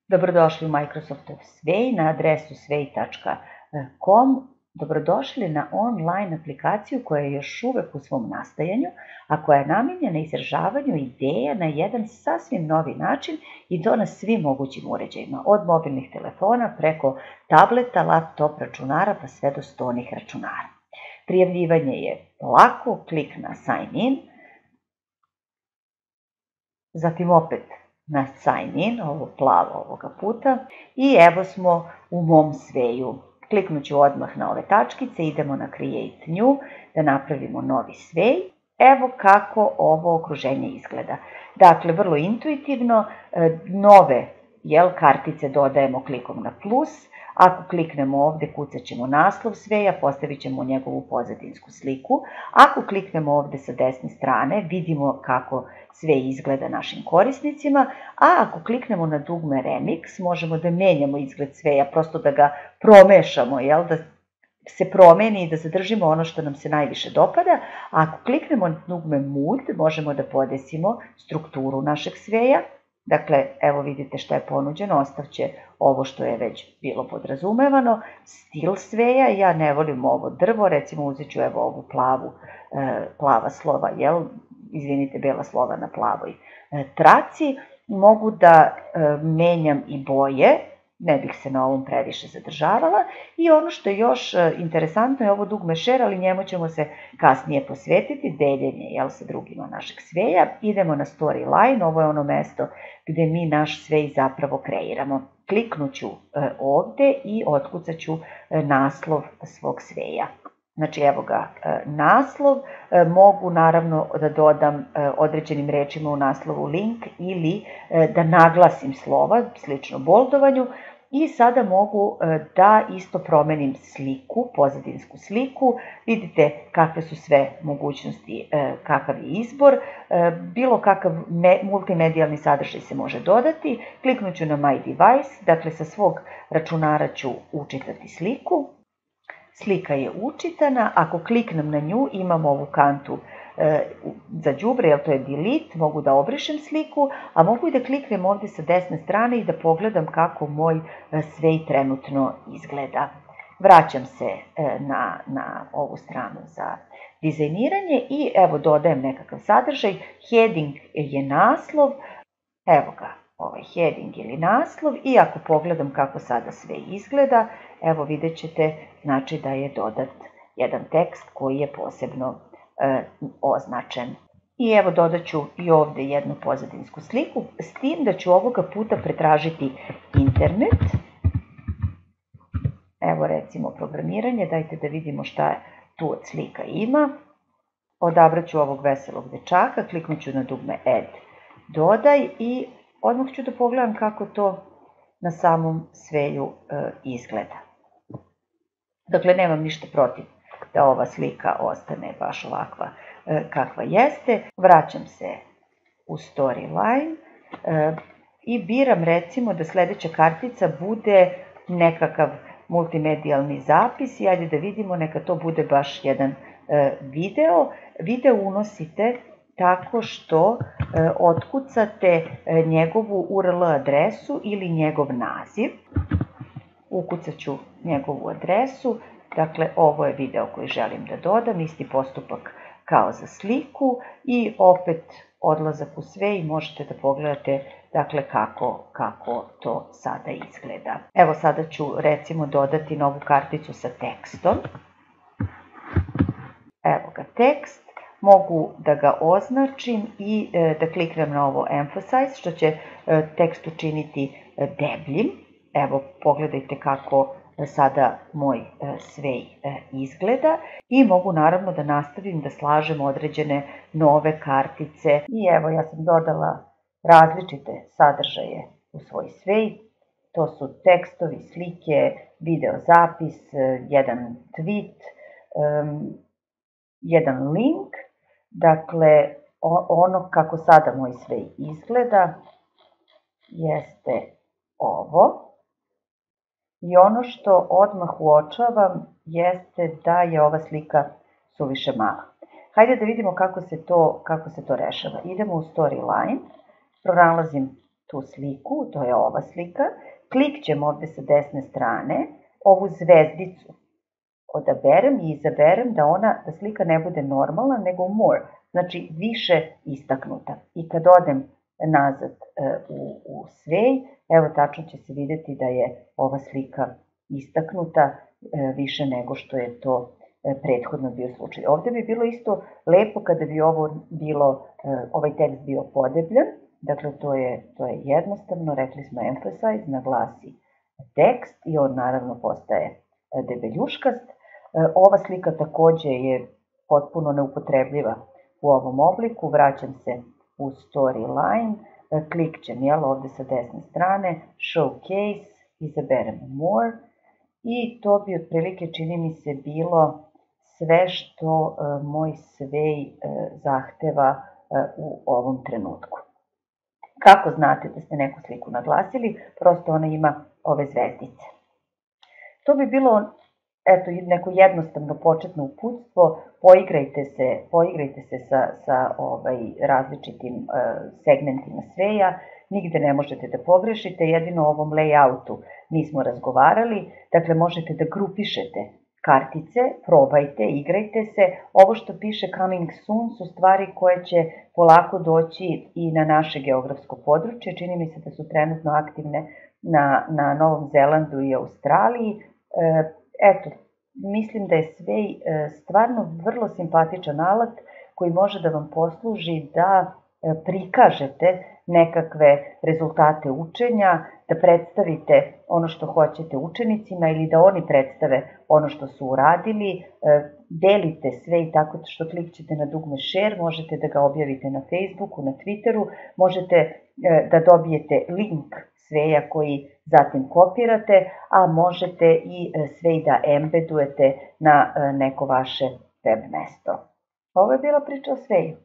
Dobrodošli u Microsoftov Sway na adresu sway.com. Dobrodošli na online aplikaciju koja je još uvek u svom nastajanju, a koja je namenjena izražavanju ideja na jedan sasvim novi način i to na svim mogućim uređajima, od mobilnih telefona preko tableta, laptop računara pa sve do stolnih računara. Prijavljivanje je lako, klik na sign in, zatim opet na sign in, ovo plavo ovoga puta, i evo smo u mom Swayu. Kliknut ću odmah na ove tačkice, idemo na Create New, da napravimo novi Sway. Evo kako ovo okruženje izgleda. Dakle, vrlo intuitivno, nove kartice dodajemo klikom na plus. Ako kliknemo ovde, kucat ćemo naslov Swaya, postavit ćemo njegovu pozadinsku sliku. Ako kliknemo ovde sa desne strane, vidimo kako Sway izgleda našim korisnicima, a ako kliknemo na dugme Remix, možemo da menjamo izgled Swaya, prosto da ga promešamo, da se promeni i da zadržimo ono što nam se najviše dopada, a ako kliknemo na dugme Mood, možemo da podesimo strukturu našeg Swaya. Dakle, evo vidite šta je ponuđeno, ostavće ovo što je već bilo podrazumevano, stil Swaya, ja ne volim ovo drvo, recimo uzet ću evo ovu plava slova, izvinite, bela slova na plavoj traci, mogu da menjam i boje, ne bih se na ovom previše zadržavala, i ono što je još interesantno je ovo dugme share, ali njemu ćemo se kasnije posvetiti, deljenje sa drugima našeg Swaya. Idemo na storyline, ovo je ono mesto gde mi naš Sway zapravo kreiramo. Kliknut ću ovde i otkucat ću naslov svog Swaya. Znači evo ga naslov, mogu naravno da dodam određenim rečima u naslovu link ili da naglasim slova, slično boldovanju, i sada mogu da isto promenim sliku, pozadinsku sliku, vidite kakve su sve mogućnosti, kakav je izbor, bilo kakav multimedijalni sadržaj se može dodati, kliknut ću na My Device, dakle sa svog računara ću učitati sliku. Slika je učitana, ako kliknem na nju imam ovu kantu za đubre, jer to je delete, mogu da obrišem sliku, a mogu i da kliknem ovde sa desne strane i da pogledam kako moj Sway trenutno izgleda. Vraćam se na ovu stranu za dizajniranje i evo dodajem nekakav sadržaj, heading je naslov, evo ga. Ovaj heading ili naslov, i ako pogledam kako sada sve izgleda, evo vidjet ćete, znači da je dodat jedan tekst koji je posebno označen. I evo dodat ću i ovde jednu pozadinsku sliku, s tim da ću ovoga puta pretražiti internet. Evo recimo programiranje, dajte da vidimo šta tu od slika ima. Odabrat ću ovog veselog dečaka, kliknut ću na dugme Add, dodaj, i odmah ću da pogledam kako to na samom Swayu izgleda. Dakle, nemam ništa protiv da ova slika ostane baš ovakva kakva jeste. Vraćam se u storyline i biram recimo da sledeća kartica bude nekakav multimedijalni zapis i ajde da vidimo, neka to bude baš jedan video. Video unosite tako što otkucate njegovu URL adresu ili njegov naziv. Ukucat ću njegovu adresu, dakle ovo je video koji želim da dodam, isti postupak kao za sliku, i opet odlazak u Sway, možete da pogledate dakle kako to sada izgleda. Evo sada ću recimo dodati novu karticu sa tekstom. Evo ga tekst. Mogu da ga označim i da kliknem na ovo Emphasize, što će tekst učiniti debljim. Evo, pogledajte kako sada moj Sway izgleda, i mogu naravno da nastavim da slažem određene nove kartice. I evo, ja sam dodala različite sadržaje u svoj Sway. To su tekstovi, slike, video zapis, jedan tweet, jedan link. Dakle, ono kako sada moj Sway izgleda jeste ovo. I ono što odmah uočavam jeste da je ova slika suviše mala. Hajde da vidimo kako se to rešava. Idemo u storyline, pronalazim tu sliku, to je ova slika, klikćem ovde sa desne strane, ovu zvezdicu odaberem i izaberem da slika ne bude normalna, nego more, znači više istaknuta. I kad odem nazad u svej, evo tačno će se vidjeti da je ova slika istaknuta više nego što je to prethodno bio slučaj. Ovde bi bilo isto lepo kada bi ovaj tekst bio podebljan, dakle to je jednostavno, rekli smo emphasize, naglasi tekst i on naravno postaje debeljuškast. Ova slika takođe je potpuno neupotrebljiva u ovom obliku, vraćam se u storyline, klikćem ovde sa desne strane, showcase, izaberem more i to bi otprilike, čini mi se, bilo sve što moj svej zahteva u ovom trenutku. Kako znate da ste neku sliku naglasili? Prosto ona ima ove zvezdice. To bi bilo neko jednostavno početno uputstvo, poigrajte se sa različitim segmentima sveja, nigde ne možete da pogrešite, jedino o ovom layoutu nismo razgovarali, dakle možete da grupišete kartice, probajte, igrajte se, ovo što piše coming soon su stvari koje će polako doći i na naše geografsko područje, čini mi se da su trenutno aktivne na Novom Zelandu i Australiji. Eto, mislim da je svej stvarno vrlo simpatičan alat koji može da vam posluži da prikažete nekakve rezultate učenja, da predstavite ono što hoćete učenicima ili da oni predstave ono što su uradili, delite svej tako što klikćete na dugme share, možete da ga objavite na Facebooku, na Twitteru, možete da dobijete link sveja koji zatim kopirate, a možete i svej da embedujete na neko vaše web mesto. Ovo je bila priča o sveju.